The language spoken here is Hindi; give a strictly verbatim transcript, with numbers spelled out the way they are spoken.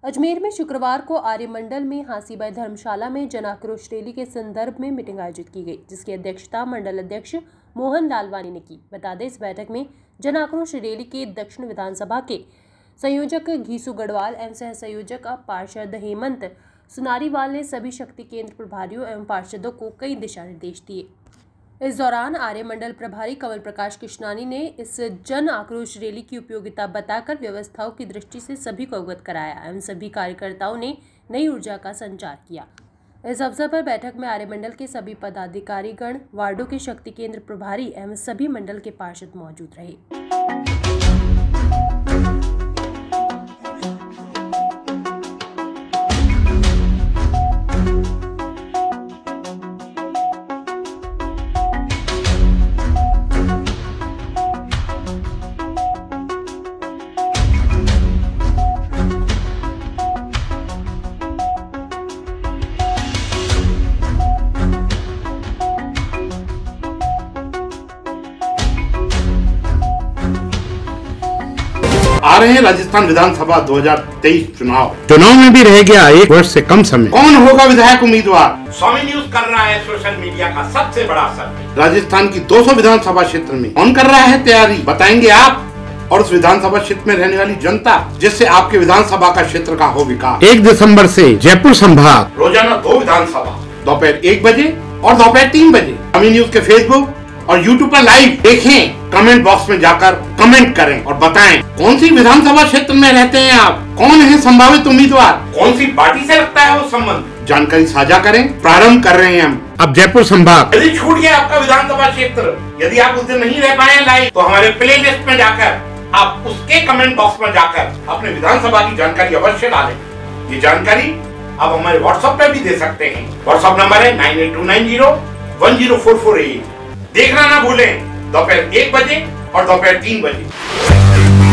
अजमेर में शुक्रवार को आर्यमंडल में हांसीबाई धर्मशाला में जन आक्रोश रैली के संदर्भ में मीटिंग आयोजित की गई, जिसकी अध्यक्षता मंडल अध्यक्ष मोहन लालवानी ने की। बता दें, इस बैठक में जन आक्रोश रैली के दक्षिण विधानसभा के संयोजक घीसू गढ़वाल एवं सह संयोजक पार्षद हेमंत सुनारीवाल ने सभी शक्ति केंद्र प्रभारियों एवं पार्षदों को कई दिशा निर्देश दिए। इस दौरान आर्यमंडल प्रभारी कंवल प्रकाश कृष्णानी ने इस जन आक्रोश रैली की उपयोगिता बताकर व्यवस्थाओं की दृष्टि से सभी को अवगत कराया एवं सभी कार्यकर्ताओं ने नई ऊर्जा का संचार किया। इस अवसर पर बैठक में आर्यमंडल के सभी पदाधिकारीगण, वार्डों के शक्ति केंद्र प्रभारी एवं सभी मंडल के पार्षद मौजूद रहे। आ रहे हैं राजस्थान विधानसभा दो हज़ार तेईस चुनाव। चुनाव में भी रह गया एक वर्ष से कम समय। कौन होगा विधायक उम्मीदवार? स्वामी न्यूज कर रहा है सोशल मीडिया का सबसे बड़ा सर्वे। राजस्थान की दो सौ विधानसभा क्षेत्र में कौन कर रहा है तैयारी, बताएंगे आप और उस विधानसभा क्षेत्र में रहने वाली जनता, जिससे आपके विधानसभा का क्षेत्र का हो विकास। एक दिसंबर से जयपुर संभाग रोजाना दो विधानसभा दोपहर एक बजे और दोपहर तीन बजे स्वामी न्यूज के फेसबुक और यूट्यूब पर लाइव देखें। कमेंट बॉक्स में जाकर कमेंट करें और बताएं कौन सी विधानसभा क्षेत्र में रहते हैं आप, कौन है संभावित उम्मीदवार, कौन सी पार्टी से रखता है वो संबंध। जानकारी साझा करें। प्रारंभ कर रहे हैं हम अब जयपुर संभाग। यदि छूट गया आपका विधानसभा क्षेत्र, यदि आप उस दिन नहीं रह पाए लाइव, तो हमारे प्ले लिस्ट में जाकर आप उसके कमेंट बॉक्स में जाकर अपने विधानसभा की जानकारी अवश्य डालें। ये जानकारी आप हमारे व्हाट्सएप पे भी दे सकते हैं। व्हाट्सएप नंबर है nine eight two nine zero one zero four four eight. देखना ना भूलें दोपहर एक बजे और दोपहर तीन बजे।